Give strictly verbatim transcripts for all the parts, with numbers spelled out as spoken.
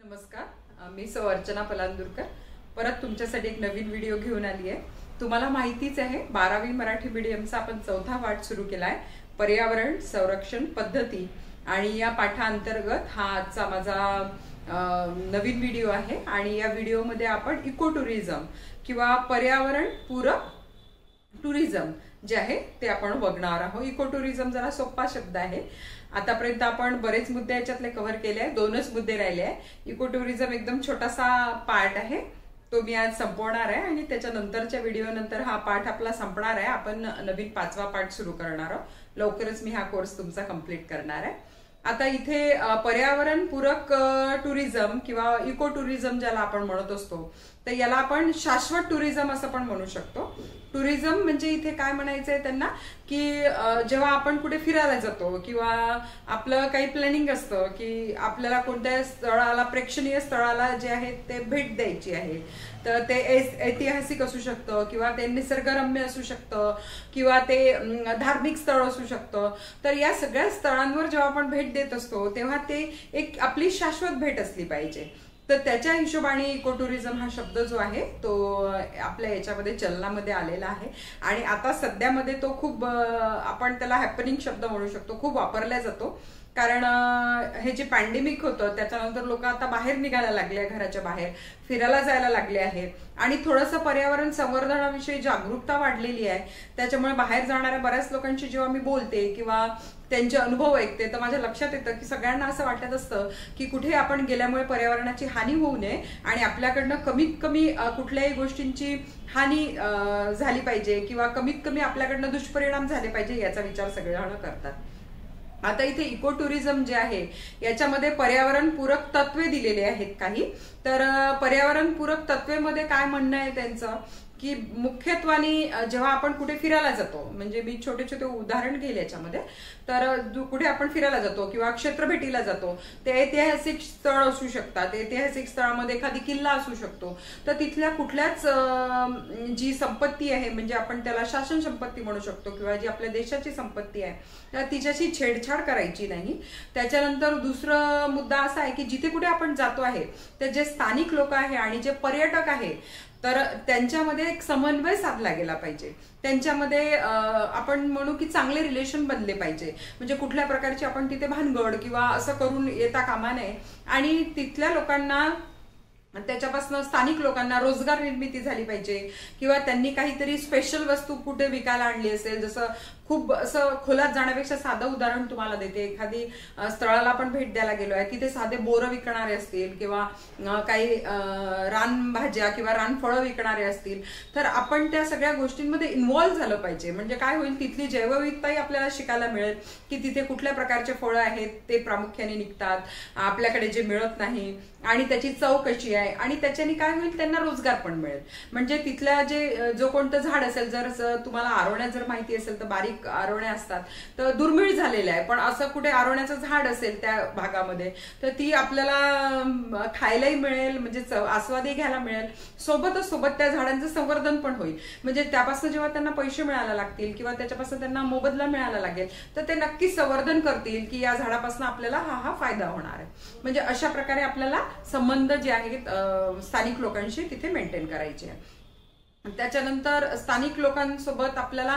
नमस्कार, मी सौ अर्चना पलांदूरकर परत तुमच्यासाठी एक नवीन व्हिडिओ घेऊन आली आहे। तुम्हाला माहितीच आहे बारावी मराठी मीडियमचा आपण चौथा पाठ सुरू केलाय, पर्यावरण संरक्षण पद्धती। आणि या पाठांतर्गत हा आजचा माझा नवीन व्हिडिओ आहे। आणि या व्हिडिओमध्ये आपण इको टुरिझम किंवा पर्यावरण पूरक टुरिझम जे आहे ते आपण बघणार आहोत। इको टुरिझम जरा सोपा शब्द आहे। आतापर्यंत आपण बरेच मुद्दे याच्यातले कव्हर केले आहेत, दोनच मुद्दे राहिले आहे। इको टुरिझम एकदम छोटासा पार्ट आहे, तो मी आज संपवणार आहे आणि त्याच्यानंतरच्या व्हिडिओ नंतर हा पाठ आपला संपणार आहे। आपण नवीन पाचवा पाठ सुरू करणार आहोत। लवकरच मी हा कोर्स तुमचा कंप्लीट करणार आहे। आता इथे पर्यावरण पूरक टुरिझम किंवा इको टुरिझम ज्याला आपण म्हणत असतो, तर याला आपण शाश्वत टुरिझम असं पण म्हणू शकतो। टुरिझम म्हणजे इथे काय म्हणायचंय त्यांना की जेव्हा आपण कुठे फिरायला जातो किंवा आपलं काही प्लॅनिंग असतं की आपल्याला कोणत्या स्थळाला, प्रेक्षणीय स्थळाला जे आहे ते भेट द्यायची आहे, तर ते ऐतिहासिक असू शकतं किंवा ते निसर्गरम्य असू शकतं किंवा ते धार्मिक स्थळ असू शकतं। तर या सगळ्या स्थळांवर जेव्हा आपण भेट देत असतो तेव्हा ते एक आपली शाश्वत भेट असली पाहिजे। तर त्याच्या हिशोबाने इको टुरिझम हा शब्द जो आहे तो आपल्या याच्यामध्ये चलनामध्ये आलेला आहे। आणि आता सध्यामध्ये तो खूप आपण त्याला हॅपनिंग शब्द म्हणू शकतो, खूप वापरला जातो। कारण हे जे पॅन्डेमिक होतं त्याच्यानंतर लोक आता बाहेर निघायला लागले, घराच्या बाहेर फिरायला जायला लागले आहेत आणि थोडंसं पर्यावरण संवर्धनाविषयी जागरूकता वाढलेली आहे। त्याच्यामुळे बाहेर जाणाऱ्या बऱ्याच लोकांशी जेव्हा मी बोलते किंवा त्यांचे अनुभव ऐकते तर माझ्या लक्षात येतं की सगळ्यांना असं वाटत असतं की कुठे आपण गेल्यामुळे पर्यावरणाची हानी होऊ नये आणि आपल्याकडनं कमीत कमी कुठल्याही गोष्टींची हानी झाली पाहिजे किंवा कमीत कमी आपल्याकडनं दुष्परिणाम झाले पाहिजे याचा विचार सगळेजण करतात। आता इथे इको टुरिझम जे आहे याच्यामध्ये पर्यावरण पूरक तत्वे दिलेले आहेत काही। तर पर्यावरण पूरक तत्वेमध्ये काय म्हणणं आहे त्यांचं की मुख्यत्वाने जेव्हा आपण कुठे फिरायला जातो, म्हणजे मी छोटे छोटे उदाहरण घेईल याच्यामध्ये, तर कुठे आपण फिरायला जातो किंवा क्षेत्रभेटीला जातो, ते ऐतिहासिक स्थळ असू शकतात। ऐतिहासिक स्थळामध्ये एखादी किल्ला असू शकतो, तर तिथल्या कुठल्याच जी संपत्ती आहे, म्हणजे आपण त्याला शासन संपत्ती म्हणू शकतो किंवा जी आपल्या देशाची संपत्ती आहे, तर तिच्याशी छेडछाड करायची नाही। त्याच्यानंतर दुसरा मुद्दा असा आहे की जिथे कुठे आपण जातो आहे ते जे स्थानिक लोक आहे आणि जे पर्यटक आहे तर त्यांच्यामध्ये एक समन्वय साधला गेला पाहिजे। त्यांच्यामध्ये आपण म्हणू की चांगले रिलेशन बनले पाहिजे। म्हणजे कुठल्या प्रकारची आपण तिथे भानगड किंवा असं करून येता कामा नये आणि तिथल्या लोकांना, त्याच्यापासून स्थानिक लोकांना रोजगार निर्मिती झाली पाहिजे किंवा त्यांनी काहीतरी स्पेशल वस्तू कुठे विकायला आणली असेल, जसं खूप असं खोलात जाण्यापेक्षा साधं उदाहरण तुम्हाला देते। एखादी स्थळाला आपण भेट द्यायला गेलो आहे, तिथे साधे बोरं विकणारे असतील किंवा काही रानभाज्या किंवा रानफळं विकणारे असतील, तर आपण त्या सगळ्या गोष्टींमध्ये इन्व्हॉल्व्ह झालं पाहिजे। म्हणजे काय होईल, तिथली जैवविविधताही आपल्याला शिकायला मिळेल की तिथे कुठल्या प्रकारचे फळं आहेत ते प्रामुख्याने निघतात, आपल्याकडे जे मिळत नाही, आणि त्याची चव कशी आहे, आणि त्याच्याने काय होईल, त्यांना रोजगार पण मिळेल। म्हणजे तिथल्या जे जो कोणतं झाड असेल, जर तुम्हाला आरोण्या जर माहिती असेल तर बारीक आरोण्या असतात, तर दुर्मिळ झालेल्या आहे, पण असं कुठे आरोण्याचं झाड असेल त्या भागामध्ये तर ती आपल्याला खायलाही मिळेल, म्हणजे आस्वादही घ्यायला मिळेल, सोबतच सोबत त्या झाडांचं संवर्धन पण होईल। म्हणजे त्यापासून जेव्हा त्यांना पैसे मिळायला लागतील किंवा त्याच्यापासून त्यांना मोबदला मिळायला लागेल तर ते नक्कीच संवर्धन करतील की या झाडापासून आपल्याला हा हा फायदा होणार आहे। म्हणजे अशा प्रकारे आपल्याला संबंध जे आहेत स्थानिक लोकांशी तिथे मेंटेन करायचे आहे। त्याच्यानंतर स्थानिक लोकांसोबत आपल्याला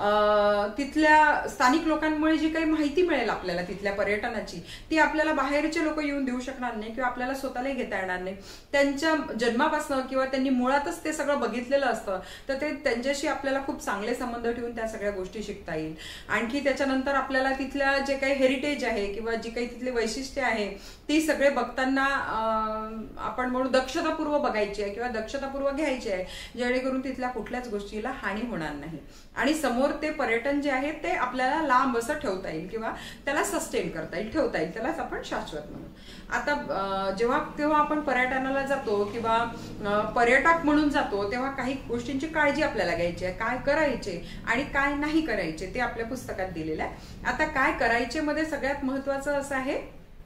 तिथल्या स्थानिक लोकांमुळे जी काही माहिती मिळेल आपल्याला तिथल्या पर्यटनाची, ती आपल्याला बाहेरचे लोक येऊन देऊ शकणार नाही किंवा आपल्याला स्वतःलाही घेता येणार नाही। त्यांच्या जन्मापासून किंवा त्यांनी मुळातच ते सगळं बघितलेलं असतं, तर ते त्यांच्याशी आपल्याला खूप चांगले संबंध ठेवून त्या सगळ्या गोष्टी शिकता येईल। आणखी त्याच्यानंतर आपल्याला तिथल्या जे काही हेरिटेज आहे किंवा जी काही तिथली वैशिष्ट्ये आहे ती सगळे बघताना आपण म्हणू दक्षतापूर्वक बघायची आहे किंवा दक्षतापूर्वक घ्यायची आहे, जेणेकरून तिथल्या कुठल्याच गोष्टीला हानी होणार नाही आणि समोर ते पर्यटन जे आहे ते आपल्याला लांब असं ठेवता येईल किंवा त्याला सस्टेन करता येईल, ठेवता येईल, त्यालाच आपण शाश्वत म्हणू। आता जेव्हा तेव्हा आपण पर्यटनाला जातो किंवा पर्यटक म्हणून जातो तेव्हा काही गोष्टींची काळजी आपल्याला घ्यायची आहे, काय करायचे आणि काय नाही करायचे ते आपल्या पुस्तकात दिलेलं आहे। आता काय करायचे मध्ये सगळ्यात महत्वाचं असं आहे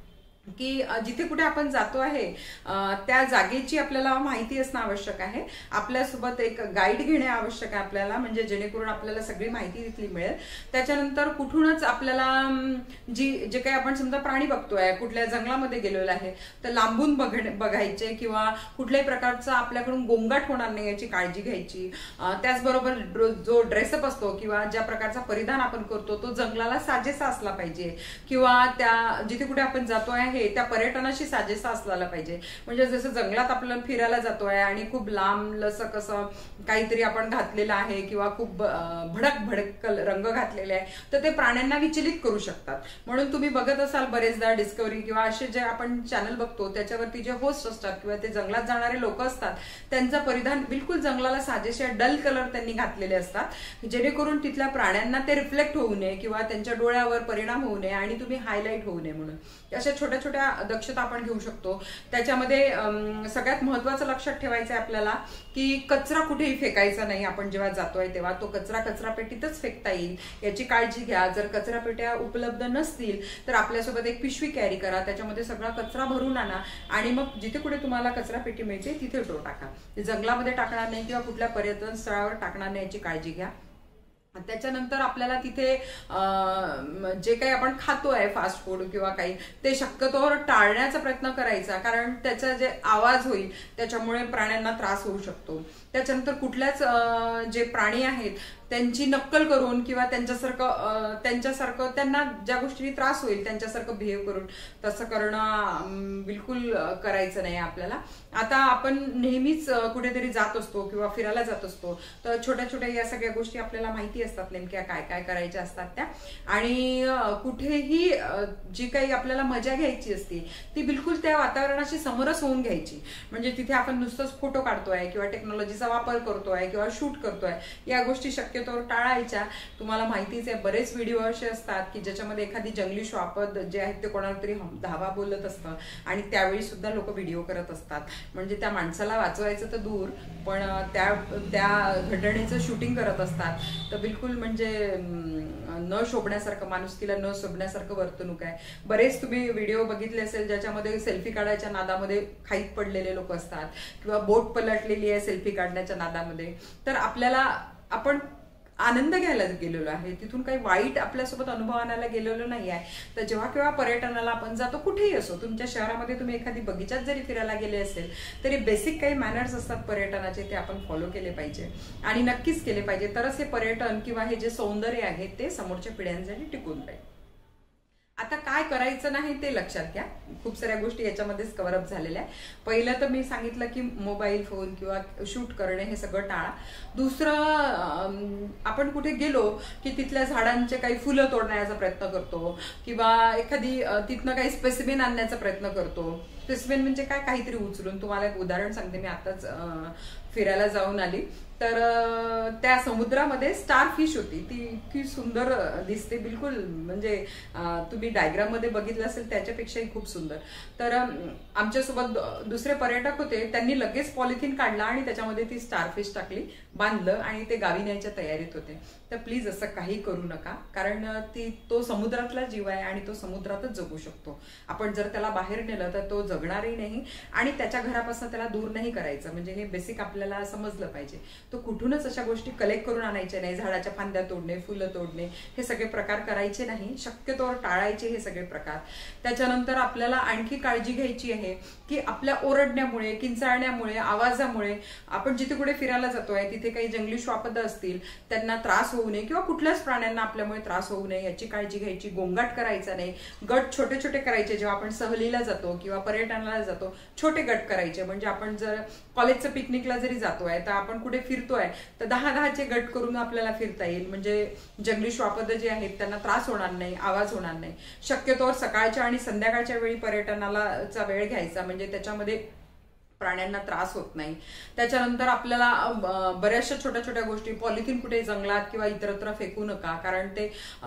की जिथे कुठे आपण जातो आहे त्या जागेची आपल्याला माहिती असणं आवश्यक आहे. आपल्यासोबत एक गाईड घेणे आवश्यक आहे आपल्याला, म्हणजे जेणेकरून आपल्याला सगळी माहिती तिथली मिळेल. त्याच्यानंतर कुठूनच आपल्याला जी जे काही आपण समजा प्राणी बघतोय, कुठल्या जंगलामध्ये गेलेलो आहे तर लांबून बघणे बघायचे किंवा कुठल्याही प्रकारचा आपल्याकडून गोंगाट होणार नाही याची काळजी घ्यायची. त्याचबरोबर जो ड्रेसअप असतो किंवा ज्या प्रकारचा परिधान आपण करतो तो जंगलाला साजेसा असला पाहिजे किंवा त्या जिथे कुठे आपण जातो आहे त्या पर्यटनाशी साजेसा असला पाहिजे. म्हणजे जसं जंगलात आपल्याला फिरायला जातोय आणि खूप लांब लसक असं काहीतरी आपण घातलेलं आहे किंवा खूप भडक भडक रंग घातलेले आहे तर ते प्राण्यांना विचलित करू शकतात. म्हणून तुम्ही बघत असाल बरेचदा डिस्कवरी किंवा असे जे आपण चॅनल बघतो त्याच्यावरती जे होस्ट असतात किंवा ते जंगलात जाणारे लोक असतात त्यांचं परिधान बिलकुल जंगलाला साजेसे डल कलर त्यांनी घातलेले असतात, जेणेकरून तिथल्या प्राण्यांना ते रिफ्लेक्ट होऊ नये किंवा त्यांच्या डोळ्यावर परिणाम होऊ नये आणि तुम्ही हायलाइट होऊ नये. म्हणून अशा छोट्या छोट्या दक्षता आपण घेऊ शकतो. त्याच्यामध्ये सगळ्यात महत्वाचं लक्षात ठेवायचं आहे आपल्याला की कचरा कुठेही फेकायचा नाही. आपण जेव्हा जातोय तेव्हा तो कचरा कचरा पेटीतच फेकता येईल याची काळजी घ्या. जर कचरा पेट्या उपलब्ध नसतील तर आपल्यासोबत एक पिशवी कॅरी करा, त्याच्यामध्ये सगळा कचरा भरून आणा आणि मग जिथे कुठे तुम्हाला कचरा पेटी मिळते तिथे तो टाका. जंगलामध्ये टाकणार नाही किंवा कुठल्या पर्यटन स्थळावर टाकणार नाही याची काळजी घ्या. त्याच्यानंतर आपल्याला तिथे जे काही आपण खातोय फास्ट फूड किंवा काही ते शक्यतोवर टाळण्याचा प्रयत्न करायचा, कारण त्याचा जे आवाज होईल त्याच्यामुळे प्राण्यांना त्रास होऊ शकतो. त्याच्यानंतर कुठल्याच जे प्राणी आहेत त्यांची नक्कल करून किंवा त्यांच्यासारखं त्यांच्यासारखं त्यांना ज्या गोष्टींनी त्रास होईल त्यांच्यासारखं बिहेव करून तसं करणं बिलकुल करायचं नाही आपल्याला. आता आपण नेहमीच कुठेतरी जात असतो किंवा फिरायला जात असतो तर छोट्या छोट्या या सगळ्या गोष्टी आपल्याला माहिती असतात नेमक्या काय काय करायच्या असतात त्या. आणि कुठेही जी काही आपल्याला मजा घ्यायची असते ती बिलकुल त्या वातावरणाशी समरस होऊन घ्यायची. म्हणजे तिथे आपण नुसतंच फोटो काढतोय किंवा टेक्नॉलॉजीचा वापर करतोय किंवा शूट करतोय या गोष्टी शक्य टाळायच्या. तुम्हाला माहितीच आहे बरेच व्हिडिओ असे असतात की ज्याच्यामध्ये एखादी जंगली श्वापद जे आहेत ते कोणाला तरी धावा बोलत असतं आणि त्यावेळी सुद्धा लोक व्हिडिओ करत असतात. म्हणजे त्या माणसाला वाचवायचं तर दूर पण त्या त्या घटनेचं शूटिंग करत असतात. तर बिलकुल म्हणजे न शोभण्यासारखं, माणुसकीला न शोभण्यासारखं वर्तणूक आहे. बरेच तुम्ही व्हिडिओ बघितले असेल ज्याच्यामध्ये सेल्फी काढायच्या नादामध्ये खाईत पडलेले लोक असतात किंवा बोट पलटलेली आहे सेल्फी काढण्याच्या नादामध्ये. तर आपल्याला आपण आनंद घ्यायला गेलेलो आहे, तिथून काही वाईट आपल्यासोबत अनुभव आणायला गेलेलो नाही आहे. तर जेव्हा केव्हा पर्यटनाला आपण जातो कुठेही असो, तुमच्या शहरामध्ये तुम्ही एखादी बगीचात जरी फिरायला गेले असेल तरी बेसिक काही मॅनर्स असतात पर्यटनाचे ते आपण फॉलो केले पाहिजे आणि नक्कीच केले पाहिजे. तरच हे पर्यटन किंवा हे जे सौंदर्य आहे ते समोरच्या पिढ्यांसाठी टिकून राहील. आता काय करायचं नाही ते लक्षात घ्या. खूप साऱ्या गोष्टी याच्यामध्येच कव्हरअप झालेल्या आहे. पहिलं तर मी सांगितलं की मोबाईल फोन किंवा शूट करणे हे सगळं टाळा. दुसरं, आपण कुठे गेलो की तिथल्या झाडांचे काही फुलं तोडण्याचा प्रयत्न करतो किंवा एखादी तिथनं काही स्पेसिमेन आणण्याचा प्रयत्न करतो. स्पेसिमेन म्हणजे काय, काहीतरी उचलून. तुम्हाला एक उदाहरण सांगते, मी आताच फिरायला जाऊन आली तर त्या समुद्रामध्ये स्टार फिश होती. ती इतकी सुंदर दिसते, बिलकुल म्हणजे तुम्ही डायग्राम मध्ये बघितलं असेल त्याच्यापेक्षाही खूप सुंदर. तर आमच्यासोबत दुसरे पर्यटक होते, त्यांनी लगेच पॉलिथिन काढला आणि त्याच्यामध्ये ती स्टार फिश टाकली, बांधलं आणि ते गावी न्यायच्या तयारीत होते. तर प्लीज असं काही करू नका, कारण ती तो समुद्रातला जीव आहे आणि तो समुद्रातच जगू शकतो. आपण जर त्याला बाहेर नेलं तर तो जगणारही नाही आणि त्याच्या घरापासून त्याला दूर नाही करायचं. म्हणजे हे बेसिक आपल्याला समजलं पाहिजे. तो कुठूनच अशा गोष्टी कलेक्ट करून आणायच्या नाही. झाडाच्या फांद्या तोडणे, फुलं तोडणे हे सगळे प्रकार करायचे नाही, शक्यतोवर टाळायचे हे सगळे प्रकार. त्याच्यानंतर आपल्याला आणखी काळजी घ्यायची आहे की आपल्या ओरडण्यामुळे, किंचाळण्यामुळे, आवाजामुळे आपण जिथे कुठे फिरायला जातोय तिथे काही जंगली श्वापद असतील त्यांना त्रास होऊ नये किंवा कुठल्याच प्राण्यांना आपल्यामुळे त्रास होऊ नये याची काळजी घ्यायची. गोंगाट करायचा नाही. गट छोटे छोटे करायचे. जेव्हा आपण सहलीला जातो किंवा पर्यटनाला जातो छोटे गट करायचे. म्हणजे आपण जर कॉलेजचं पिकनिकला जरी जातोय तर आपण कुठे फिरतोय तर दहा दहाचे गट करून आपल्याला फिरता येईल. म्हणजे जंगली श्वापद जे आहेत त्यांना त्रास होणार नाही, आवाज होणार नाही. शक्यतोवर सकाळच्या आणि संध्याकाळच्या वेळी पर्यटनाला चा वेळ घ्यायचा. म्हणजे त्याच्यामध्ये प्राण्यांना त्रास होत नाही. त्याच्यानंतर आपल्याला बऱ्याचशा छोट्या छोट्या गोष्टी, पॉलिथिन कुठे जंगलात किंवा इतरत्र फेकू नका, कारण ते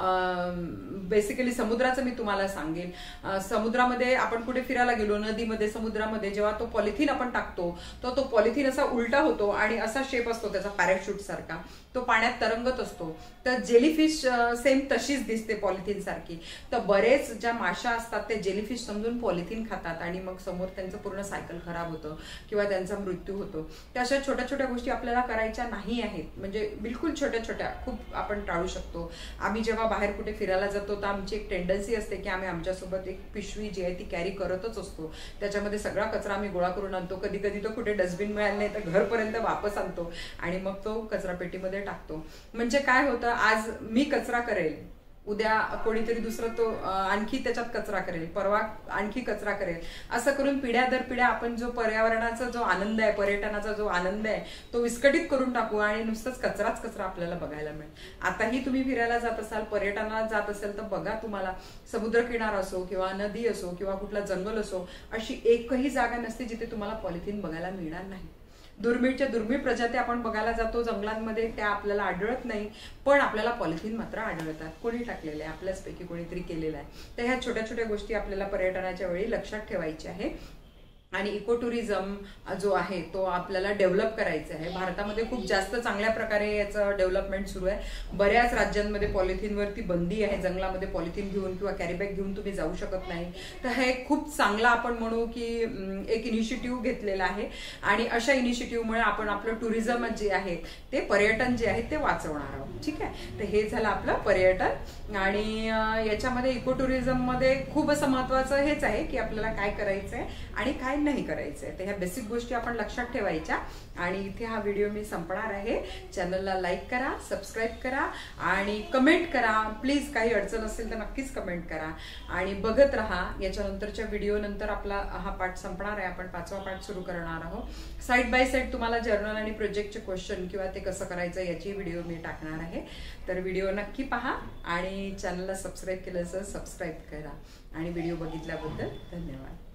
बेसिकली समुद्राचं मी तुम्हाला सांगेन, समुद्रामध्ये आपण कुठे फिरायला गेलो, नदीमध्ये, समुद्रामध्ये, जेव्हा तो पॉलिथिन आपण टाकतो तो तो पॉलिथिन असा उलटा होतो आणि असा शेप असतो त्याचा पॅराशूट सारखा, तो पाण्यात तरंगत असतो. तर जेलीफिश सेम तशीच दिसते पॉलिथिन सारखी. तर बरेच ज्या माशा असतात ते जेलीफिश समजून पॉलिथिन खातात आणि मग समोर त्यांचं पूर्ण सायकल खराब होतं किंवा त्यांचा मृत्यू होतो. त्या अशा छोट्या छोट्या गोष्टी आपल्याला करायच्या नाही आहेत, म्हणजे बिलकुल छोट्या छोट्या खूप आपण टाळू शकतो. आम्ही जेव्हा बाहेर कुठे फिरायला जातो तर आमची एक टेंडन्सी असते की आम्ही आमच्यासोबत एक पिशवी जी आहे ती कॅरी करतच असतो. त्याच्यामध्ये सगळा कचरा आम्ही गोळा करून आणतो. कधी कधी तो कुठे डस्टबिन मिळाला नाही तर घरपर्यंत वापस आणतो आणि मग तो कचरा पेटीमध्ये टाकतो. म्हणजे काय होतं, आज मी कचरा करेल, उद्या कोणीतरी दुसरं तो आणखी त्याच्यात कचरा करेल, परवा आणखी कचरा करेल, असं करून पिढ्या दर पिढ्या आपण जो पर्यावरणाचा जो आनंद आहे, पर्यटनाचा जो आनंद आहे तो विस्कळीत करून टाकू आणि नुसतंच कचराच कचरा आपल्याला बघायला मिळेल. आताही तुम्ही फिरायला जात असाल, पर्यटनाला जात असेल तर बघा, तुम्हाला समुद्रकिनारा असो किंवा नदी असो किंवा कुठला जंगल असो, अशी एकही जागा नसते जिथे तुम्हाला पॉलिथिन बघायला मिळणार नाही. दुर्मिळच्या दुर्मिळ प्रजाती आपण बघायला जातो जंगलांमध्ये, त्या आपल्याला आढळत नाही, पण आपल्याला पॉलिथिन मात्र आढळतात. कोणी टाकलेलं आहे, आपल्याचपैकी कोणीतरी केलेलं आहे. तर ह्या छोट्या छोट्या गोष्टी आपल्याला पर्यटनाच्या वेळी लक्षात ठेवायच्या आहे. आणि इको टुरिझम जो आहे तो आपल्याला डेव्हलप करायचा आहे. भारतामध्ये खूप जास्त चांगल्या प्रकारे याचं डेव्हलपमेंट सुरू आहे. बऱ्याच राज्यांमध्ये पॉलिथिनवरती बंदी आहे, जंगलामध्ये पॉलिथिन घेऊन किंवा कॅरीबॅग घेऊन तुम्ही जाऊ शकत नाही. तर हे खूप चांगला आपण म्हणू की एक इनिशिएटिव्ह घेतलेला आहे आणि अशा इनिशिएटिव्हमुळे आपण आपलं टुरिझम जे आहे ते पर्यटन जे आहे ते वाचवणार आहोत. ठीक आहे, तर हे झालं आपलं पर्यटन. आणि याच्यामध्ये इको टुरिझममध्ये खूप असं महत्वाचं हेच आहे की आपल्याला काय करायचं आहे आणि काय नाही करायचंय. तर ह्या बेसिक गोष्टी आपण लक्षात ठेवायच्या. आणि इथे हा व्हिडिओ मी संपणार आहे. चॅनलला लाईक करा, सबस्क्राईब करा आणि कमेंट करा प्लीज. काही अडचण असेल तर नक्कीच कमेंट करा आणि बघत राहा. याच्यानंतरच्या व्हिडिओ नंतर आपला हा पार्ट संपणार आहे, आपण पाचवा पार्ट सुरू करणार आहोत. साईड बाय साईड तुम्हाला जर्नल आणि प्रोजेक्टचे क्वेश्चन किंवा ते कसं करायचं याची व्हिडिओ मी टाकणार आहे. तर व्हिडिओ नक्की पहा आणि चॅनलला सबस्क्राईब केलं तर सबस्क्राईब करा. आणि व्हिडिओ बघितल्याबद्दल धन्यवाद.